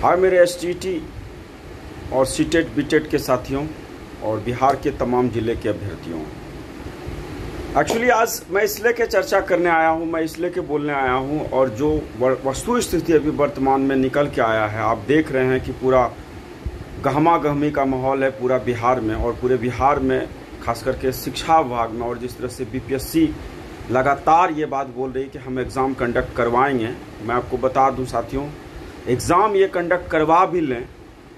हाय मेरे एसटीटी और सीटेट बीटेट के साथियों और बिहार के तमाम ज़िले के अभ्यर्थियों। एक्चुअली आज मैं इसलिए के चर्चा करने आया हूँ, मैं इसलिए के बोलने आया हूँ और जो वस्तु स्थिति अभी वर्तमान में निकल के आया है, आप देख रहे हैं कि पूरा गहमा गहमी का माहौल है पूरा बिहार में। और पूरे बिहार में खास करके शिक्षा विभाग में, और जिस तरह से बीपीएससी लगातार ये बात बोल रही है कि हम एग्ज़ाम कंडक्ट करवाएंगे। मैं आपको बता दूं साथियों, एग्ज़ाम ये कंडक्ट करवा भी लें,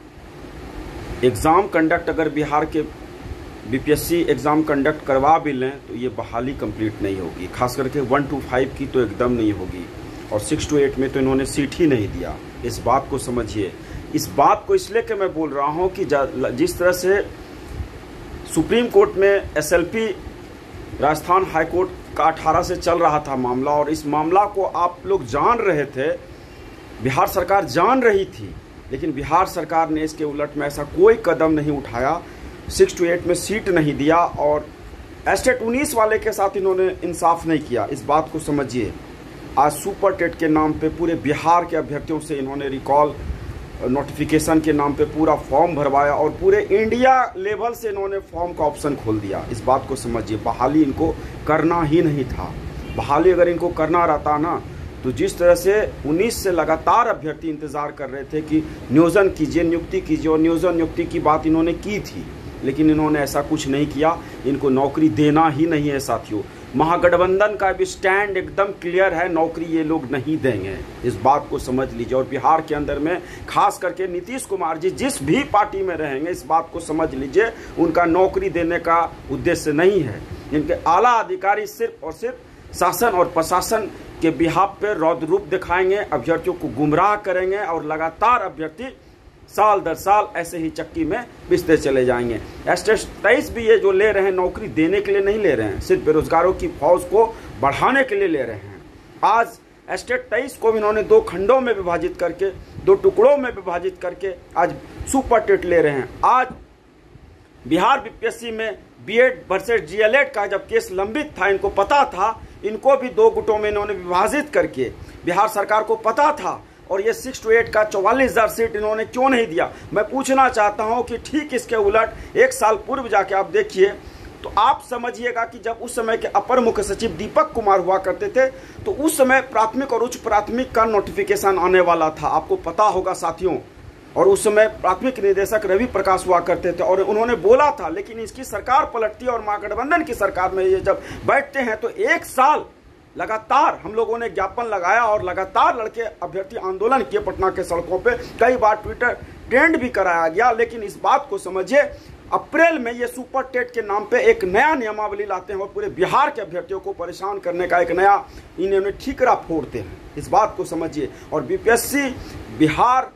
एग्ज़ाम कंडक्ट अगर बिहार के बीपीएससी एग्ज़ाम कंडक्ट करवा भी लें तो ये बहाली कंप्लीट नहीं होगी। खास करके 1 to 5 की तो एकदम नहीं होगी, और 6 to 8 में तो इन्होंने सीट ही नहीं दिया। इस बात को समझिए। इस बात को इसलिए कि मैं बोल रहा हूँ कि जिस तरह से सुप्रीम कोर्ट में एसएलपी राजस्थान हाई कोर्ट का 18 से चल रहा था मामला, और इस मामला को आप लोग जान रहे थे, बिहार सरकार जान रही थी, लेकिन बिहार सरकार ने इसके उलट में ऐसा कोई कदम नहीं उठाया, 6 to 8 में सीट नहीं दिया, और एस्टेट 19 वाले के साथ इन्होंने इंसाफ नहीं किया। इस बात को समझिए। आज सुपर टेट के नाम पे पूरे बिहार के अभ्यर्थियों से इन्होंने रिकॉल नोटिफिकेशन के नाम पे पूरा फॉर्म भरवाया, और पूरे इंडिया लेवल से इन्होंने फॉर्म का ऑप्शन खोल दिया। इस बात को समझिए। बहाली इनको करना ही नहीं था। बहाली अगर इनको करना रहता ना, तो जिस तरह से 19 से लगातार अभ्यर्थी इंतजार कर रहे थे कि नियोजन कीजिए, नियुक्ति कीजिए, और नियोजन नियुक्ति की बात इन्होंने की थी, लेकिन इन्होंने ऐसा कुछ नहीं किया। इनको नौकरी देना ही नहीं है साथियों। महागठबंधन का भी स्टैंड एकदम क्लियर है, नौकरी ये लोग नहीं देंगे। इस बात को समझ लीजिए। और बिहार के अंदर में खास करके नीतीश कुमार जी जिस भी पार्टी में रहेंगे, इस बात को समझ लीजिए, उनका नौकरी देने का उद्देश्य नहीं है। इनके आला अधिकारी सिर्फ और सिर्फ शासन और प्रशासन के बिहाफ पे रौद्र रूप दिखाएंगे, अभ्यर्थियों को गुमराह करेंगे, और लगातार अभ्यर्थी साल दर साल ऐसे ही चक्की में पिसते चले जाएंगे। एस्टेट 23 भी ये जो ले रहे हैं, नौकरी देने के लिए नहीं ले रहे हैं, सिर्फ बेरोजगारों की फौज को बढ़ाने के लिए ले रहे हैं। आज एस्टेट 23 को इन्होंने 2 खंडों में विभाजित करके, 2 टुकड़ों में विभाजित करके आज सुपर टेट ले रहे हैं। आज बिहार बीपीएससी में बीएड वर्सेस डीएलएड का जब केस लंबित था, इनको पता था, इनको भी 2 गुटों में इन्होंने विभाजित करके, बिहार सरकार को पता था, और ये 6 to 8 का 44,000 सीट इन्होंने क्यों नहीं दिया। मैं पूछना चाहता हूं कि ठीक इसके उलट 1 साल पूर्व जाके आप देखिए, तो आप समझिएगा कि जब उस समय के अपर मुख्य सचिव दीपक कुमार हुआ करते थे, तो उस समय प्राथमिक और उच्च प्राथमिक का नोटिफिकेशन आने वाला था, आपको पता होगा साथियों। और उस समय प्राथमिक निदेशक रवि प्रकाश हुआ करते थे, और उन्होंने बोला था, लेकिन इसकी सरकार पलटती है और महागठबंधन की सरकार में ये जब बैठते हैं तो 1 साल लगातार हम लोगों ने ज्ञापन लगाया, और लगातार लड़के अभ्यर्थी आंदोलन किए पटना के सड़कों पे, कई बार ट्विटर ट्रेंड भी कराया गया। लेकिन इस बात को समझिए, अप्रैल में ये सुपर टेट के नाम पे एक नया नियमावली लाते हैं और पूरे बिहार के अभ्यर्थियों को परेशान करने का एक नया इन्होंने ठीकरा फोड़ते हैं। इस बात को समझिए। और बीपीएससी, बिहार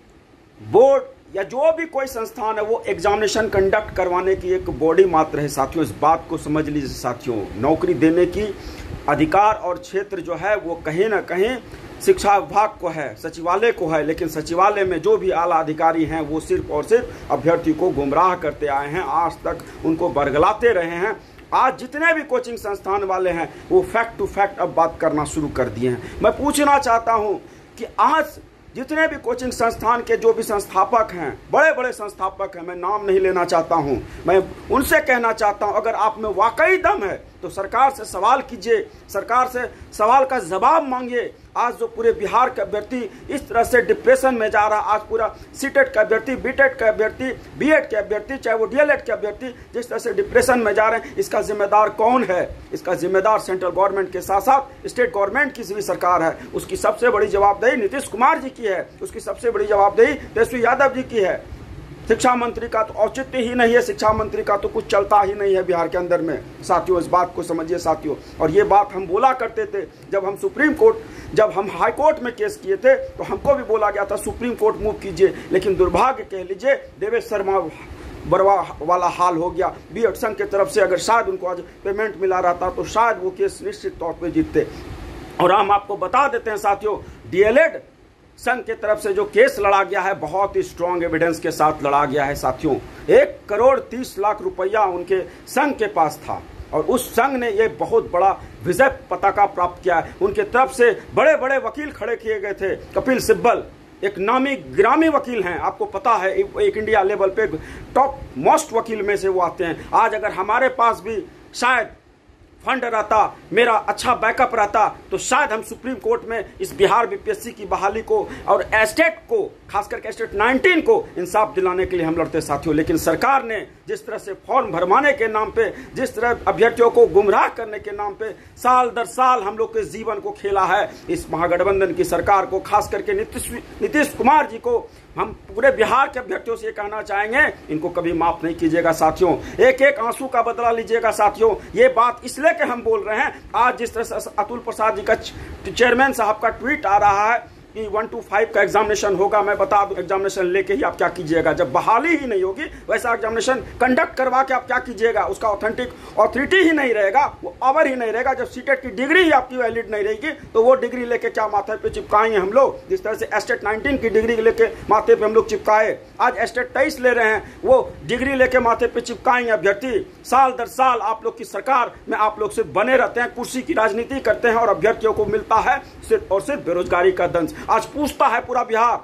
बोर्ड या जो भी कोई संस्थान है, वो एग्जामिनेशन कंडक्ट करवाने की एक बॉडी मात्र है साथियों। इस बात को समझ लीजिए साथियों। नौकरी देने की अधिकार और क्षेत्र जो है वो कहीं ना कहीं शिक्षा विभाग को है, सचिवालय को है, लेकिन सचिवालय में जो भी आला अधिकारी हैं वो सिर्फ और सिर्फ अभ्यर्थी को गुमराह करते आए हैं, आज तक उनको बरगलाते रहे हैं। आज जितने भी कोचिंग संस्थान वाले हैं वो फैक्ट टू फैक्ट अब बात करना शुरू कर दिए हैं। मैं पूछना चाहता हूं कि आज जितने भी कोचिंग संस्थान के जो भी संस्थापक हैं, बड़े बड़े संस्थापक हैं, मैं नाम नहीं लेना चाहता हूं, मैं उनसे कहना चाहता हूं, अगर आप में वाकई दम है तो सरकार से सवाल कीजिए, सरकार से सवाल का जवाब मांगिए। आज जो पूरे बिहार के अभ्यर्थी इस तरह से डिप्रेशन में जा रहा, आज पूरा सीटेट का अभ्यर्थी, बीटेट का अभ्यर्थी, बीएड के अभ्यर्थी, चाहे वो डीएलएड के अभ्यर्थी जिस तरह से डिप्रेशन में जा रहे हैं, इसका जिम्मेदार कौन है? इसका जिम्मेदार सेंट्रल गवर्नमेंट के साथ साथ स्टेट गवर्नमेंट की भी सरकार है। उसकी सबसे बड़ी जवाबदेही नीतीश कुमार जी की है, उसकी सबसे बड़ी जवाबदेही तेजस्वी यादव जी की है। शिक्षा मंत्री का तो औचित्य ही नहीं है, शिक्षा मंत्री का तो कुछ चलता ही नहीं है बिहार के अंदर में साथियों। इस बात को समझिए साथियों। और ये बात हम बोला करते थे जब हम सुप्रीम कोर्ट, जब हम हाई कोर्ट में केस किए थे, तो हमको भी बोला गया था सुप्रीम कोर्ट मूव कीजिए, लेकिन दुर्भाग्य कह लीजिए देवेश शर्मा बरवा वाला हाल हो गया। बीएड संघ की तरफ से अगर शायद उनको आज पेमेंट मिला रहता तो शायद वो केस निश्चित तौर पर जीतते। और हम आपको बता देते हैं साथियों, डीएलएड संघ की तरफ से जो केस लड़ा गया है, बहुत ही स्ट्रॉन्ग एविडेंस के साथ लड़ा गया है साथियों। 1,30,00,000 रुपया उनके संघ के पास था, और उस संघ ने ये बहुत बड़ा विजय पताका प्राप्त किया है। उनके तरफ से बड़े बड़े वकील खड़े किए गए थे, कपिल सिब्बल, एक नामी ग्रामी वकील हैं, आपको पता है एक इंडिया लेवल पे टॉप मोस्ट वकील में से वो आते हैं। आज अगर हमारे पास भी शायद फंड रहता, मेरा अच्छा बैकअप रहता, तो शायद हम सुप्रीम कोर्ट में इस बिहार बीपीएससी की बहाली को और एस्टेट को, खास करके स्टेट 19 को इंसाफ दिलाने के लिए हम लड़ते साथियों। लेकिन सरकार ने जिस तरह से फॉर्म भरवाने के नाम पे, जिस तरह अभ्यर्थियों को गुमराह करने के नाम पे साल दर साल हम लोग के जीवन को खेला है, इस महागठबंधन की सरकार को, खास करके नीतीश कुमार जी को हम पूरे बिहार के अभ्यर्थियों से ये कहना चाहेंगे, इनको कभी माफ नहीं कीजिएगा साथियों। एक एक आंसू का बदला लीजिएगा साथियों। ये बात इसलिए कि हम बोल रहे हैं, आज जिस तरह से अतुल प्रसाद जी का चेयरमैन साहब का ट्वीट आ रहा है कि 1 to 5 का एग्जामिनेशन होगा, मैं बता दूं एग्जामिनेशन लेके ही आप क्या कीजिएगा। जब बहाली ही नहीं होगी, वैसा एग्जामिनेशन कंडक्ट करवा के आप क्या कीजिएगा, उसका ऑथेंटिक ऑथोरिटी ही नहीं रहेगा, वो पावर ही नहीं रहेगा। जब सीटेट की डिग्री ही आपकी वैलिड नहीं रहेगी, तो वो डिग्री लेके क्या माथे पे चिपकाएंगे हम लोग। जिस तरह से एस्टेट 19 की डिग्री लेके माथे पे हम लोग चिपकाए, आज एस्टेट 23 ले रहे हैं, वो डिग्री लेके माथे पे चिपकाएंगे अभ्यर्थी। साल दर साल आप लोग की सरकार में आप लोग सिर्फ बने रहते हैं, कुर्सी की राजनीति करते हैं और अभ्यर्थियों को मिलता है सिर्फ और सिर्फ बेरोजगारी का दंश। आज पूछता है पूरा बिहार,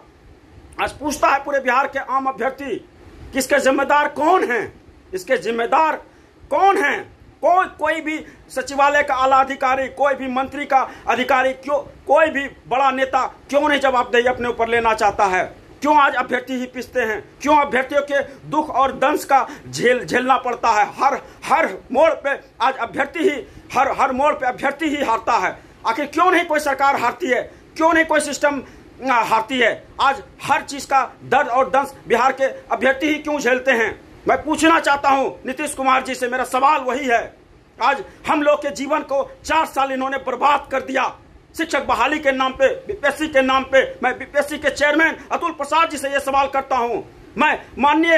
आज पूछता है पूरे बिहार के आम अभ्यर्थी, किसके जिम्मेदार कौन हैं, इसके जिम्मेदार कौन हैं। कोई भी सचिवालय का आला अधिकारी, कोई भी मंत्री का अधिकारी, क्यों कोई भी बड़ा नेता क्यों नहीं जवाबदेही अपने ऊपर लेना चाहता है। क्यों आज अभ्यर्थी ही पिसते हैं, क्यों अभ्यर्थियों के दुख और दंश का झेलना पड़ता है। हर मोड़ पे आज अभ्यर्थी ही, हर मोड़ पे अभ्यर्थी ही हारता है। आखिर क्यों नहीं कोई सरकार हारती है, क्यों नहीं कोई सिस्टम हारती है। आज हर चीज का दर्द और दंश बिहार के अभ्यर्थी ही क्यों झेलते हैं। मैं पूछना चाहता हूं नीतीश कुमार जी से, मेरा सवाल वही है। आज हम लोग के जीवन को 4 साल इन्होंने बर्बाद कर दिया, शिक्षक बहाली के नाम पे, बीपीएससी के नाम पे। मैं बीपीएससी के चेयरमैन अतुल प्रसाद जी से यह सवाल करता हूं, मैं माननीय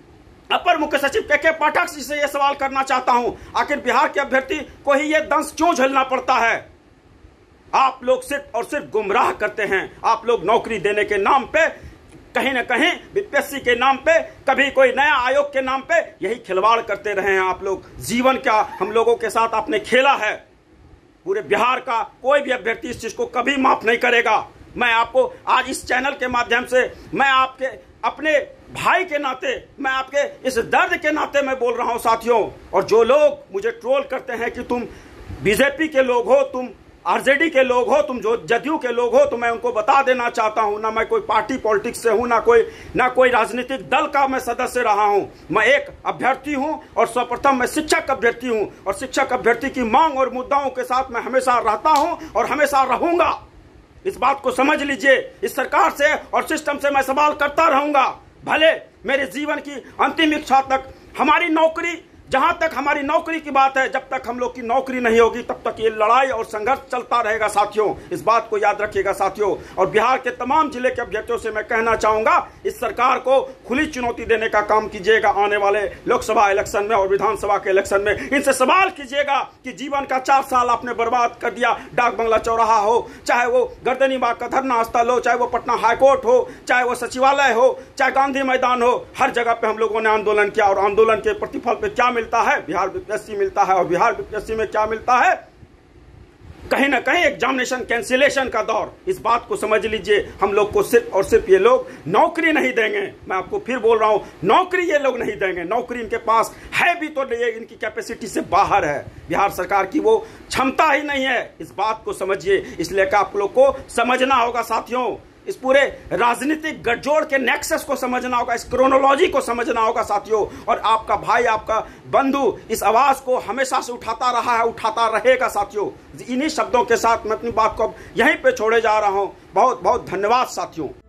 अपर मुख्य सचिव के पाठक जी से यह सवाल करना चाहता हूं, आखिर बिहार के अभ्यर्थी को ही यह दंश क्यों झेलना पड़ता है। आप लोग सिर्फ और सिर्फ गुमराह करते हैं। आप लोग नौकरी देने के नाम पे, कहीं ना कहीं बीपीएससी के नाम पे, कभी कोई नया आयोग के नाम पे यही खिलवाड़ करते रहे हैं आप लोग। जीवन क्या हम लोगों के साथ आपने खेला है। पूरे बिहार का कोई भी अभ्यर्थी इस चीज को कभी माफ नहीं करेगा। मैं आपको आज इस चैनल के माध्यम से, मैं आपके अपने भाई के नाते, मैं आपके इस दर्द के नाते मैं बोल रहा हूं साथियों। और जो लोग मुझे ट्रोल करते हैं कि तुम बीजेपी के लोग हो, तुम आरजेडी के लोग हो, तुम जो जदयू के लोग हो, तो मैं उनको बता देना चाहता हूं, ना मैं कोई पार्टी पॉलिटिक्स से हूं, ना कोई राजनीतिक दल का मैं सदस्य रहा हूं। मैं एक अभ्यर्थी हूं और सर्वप्रथम मैं शिक्षक अभ्यर्थी हूं, और शिक्षक अभ्यर्थी की मांग और मुद्दाओं के साथ मैं हमेशा रहता हूं और हमेशा रहूंगा। इस बात को समझ लीजिए। इस सरकार से और सिस्टम से मैं सवाल करता रहूंगा, भले मेरे जीवन की अंतिम इच्छा तक। हमारी नौकरी, जहां तक हमारी नौकरी की बात है, जब तक हम लोग की नौकरी नहीं होगी तब तक ये लड़ाई और संघर्ष चलता रहेगा साथियों। इस बात को याद रखिएगा साथियों। और बिहार के तमाम जिले के अभ्यर्थियों से मैं कहना चाहूंगा, इस सरकार को खुली चुनौती देने का काम कीजिएगा। आने वाले लोकसभा इलेक्शन में और विधानसभा के इलेक्शन में इनसे सवाल कीजिएगा कि जीवन का 4 साल आपने बर्बाद कर दिया। डाक बंगला चौराहा हो, चाहे वो गर्दनी बाग का धरना स्थल हो, चाहे वो पटना हाईकोर्ट हो, चाहे वो सचिवालय हो, चाहे गांधी मैदान हो, हर जगह पे हम लोगों ने आंदोलन किया। और आंदोलन के प्रतिफल पे क्या मिलता है, बिहार बीपीएससी मिलता है। और बिहार बीपीएससी में क्या मिलता है, कहीं ना कहीं एग्जामिनेशन कैंसिलेशन का दौर। इस बात को समझ लीजिए। हम लोग को सिर्फ और सिर्फ ये लोग नौकरी नहीं देंगे। मैं आपको फिर बोल रहा हूं, नौकरी ये लोग नहीं देंगे। नौकरी इनके पास है भी तो ये इनकी कैपेसिटी से बाहर है। बिहार सरकार की वो क्षमता ही नहीं है। इस बात को समझिए। इसलिए आप लोग को समझना होगा साथियों, इस पूरे राजनीतिक गठजोड़ के नेक्सस को समझना होगा, इस क्रोनोलॉजी को समझना होगा साथियों। और आपका भाई, आपका बंधु इस आवाज को हमेशा से उठाता रहा है, उठाता रहेगा साथियों। इन्हीं शब्दों के साथ मैं अपनी बात को यहीं पे छोड़े जा रहा हूं। बहुत बहुत धन्यवाद साथियों।